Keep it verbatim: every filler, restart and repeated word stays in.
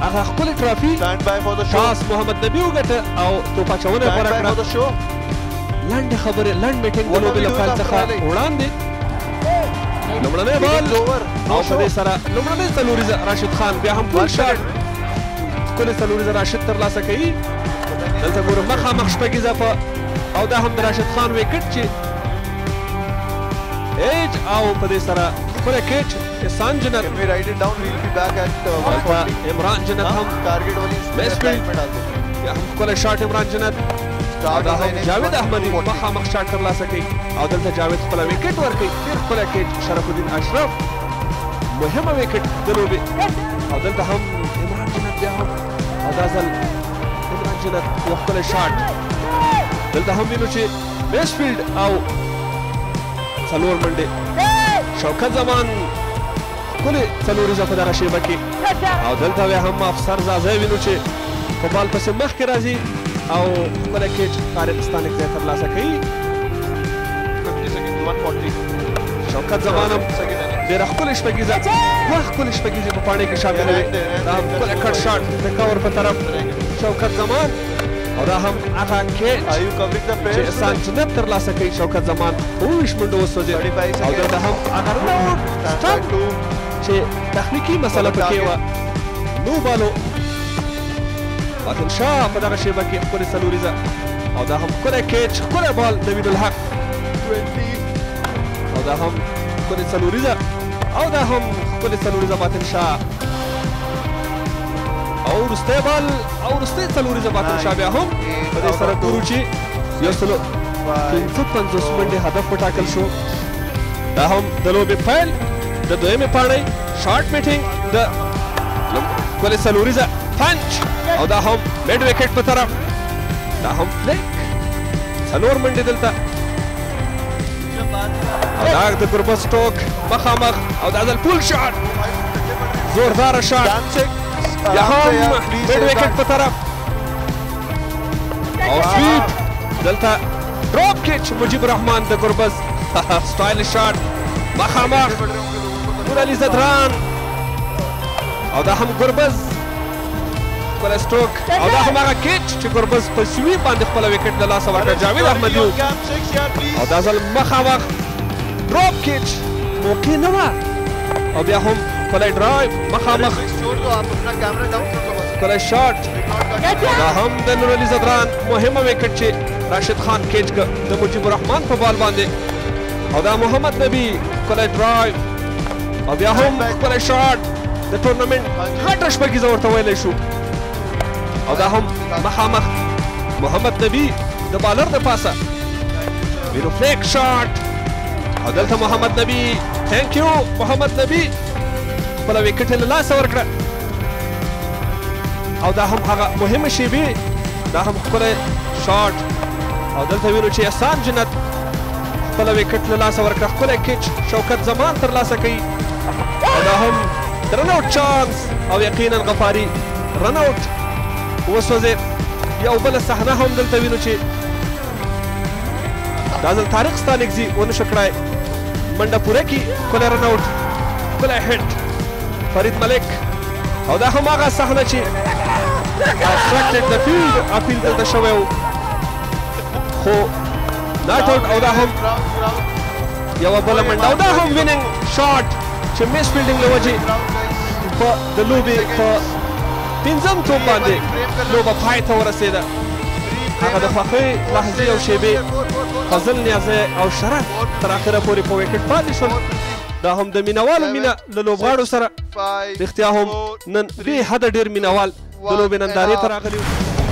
هغه ښکلې ټرافي ټاس محمد نبي وګټه او توپ اچونه یې غوره کړه. لنډې خبرې لنډ میټینګ د لوبې له پیل څخه وړاندې لومړنی بال او په دې سره لومړنی څلوریزه راشد خان بیا هم فول شاټ ښکلې څلوریزه راشد ترلاسه کوي. دلته ګورو مخامخ شپږیزه په او دا هم د راشد خان ویکټ چې ایج او په دې سره ښکلی کیچ احسان جنت هلته عمران جنت هم میسفیلډ بیا هم ښکلی شاټ عمران جنت او دا هم جاوید احمدي مخامخ شاټ ترلاسه کوي او دلته جاوید خپله ویکټ ورکوي. ډېر ښکلی کیچ شرف الدین اشرف مهمه ویکټ د لوبې او دلته هم عمران جنت بیا هم او دا ځل عمران جنت یو ښکلی شاټ. دلته هم وینو چې میسفیلډ او څلور منډې شوکت زمان ښکلې څلوریزه په دغه شیبه کې او دلته بیا هم افسر زازی وینو چې په بال پسې مخکې راځي او ښکلی کیچ طارق ځای ترلاسه کوي. شوکت زمان هم ډېره ښکلې شپږیزه دوه ښکلې شپږیزې په پاڼې کې شاملوي. دا هم ښکلی کټ شاټ د کور په طرف شوکت زمان او دا هم هغه کیچ چې احسان جنت ترلاسه کوي. شوکت زمان په اووه ویشت منډو وسوځېد او دلته هم هغه رناوټ سټمپ چې تخنیکي مسله پکې وه نو بالو باطل شاه په دغه شیبه کې ښکلې څلوریزه او دا هم ښکلی کیچ ښکلی بال نوین الحق او دا هم ښکلې څلوریزه او دا هم ښکلې څلوریزه باطل شاه او وروستی بال او وروستی څلوریزه باطل شاه بیا هم په دې سره ګورو چې یو سلو پنځه پنځوس منډې هدف وټاکل شو. دا هم د لوبې پیل د دویمې پاڼۍ شارټ میټینګ د ښکلې څلوریزه پنچ او دا هم میډ ویکټ په طرف دا هم فلیک څلور منډې دلته او دا د ګربز ټوک مخامخ او دا ځل پول شاټ زورداره شاټ بیا هم میډ ویکټ په طرف او سویپ دلته ډراپ کیچ مجیب الرحمن د ګربز سټایل شاټ مخامخ نور علي زدران او دا هم ګربز ښکلی سټروک او دا هم هغه کیچ چې ګربز په سویپ باندې خپله ویکټ له لاسه ورکړه جاوید احمدي او دا ځل مخامخ ډراپ کیچ موقع نه وه او بیا هم ښکلی ډرایو مخامخ ښکلی شاټ دا هم د نور علي زدران مهمه ویکټ چې راشد خان کیچ که د مجیب الرحمن په بال باندې او دا محمد نبي ښکلی ډرایو او بیا هم ښکلی شاټ د ټورنمنټ غټه شپږیزه ورته ویلی شو او دا هم مخامخ محمد نبي د بالر د پاسه وینو فلیک شاټ او دلته محمد نبي تھینک یو محمد نبي خپله ویکټ یې له لاسه ورکړه او دا هم هغه مهمه شیبې دا هم ښکلی شاټ او دلته وینو چې احسان جنت خپله ویکټ له لاسه ورکړه ښکلی کیچ شوکت زمان ترلاسه کوي او دا هم د رن اوټ چانس او یقینا غفاري رن اوټ وسوځېد. یو بله صحنه هم دلته وینو چې دا ځل طارق ستانکزي ونه شو کړی منډه پوره کړي ښکلی رن اوټ ښکلی هټ فرید ملک او دا هم هغه صحنه چې obstructed the field اپیل دلته شوی و خو ناټ اوټ او دا هم یوه بله منډه او دا هم ویننګ شاټ چې میس فیلډینګ له وجې په د لوبې په پنځم توپ باندې لوبه پای ته ورسېده. هغه د خوښۍ لحظې او شیبې فضل نیازی او شرف تر اخره پورې په ویکټ پاتې شول. دا هم د مینوالو مینه له لوبغاړو سره رښتیا هم نن بې حده ډېر مینوال د لوبې نندارې ته راغلي وو.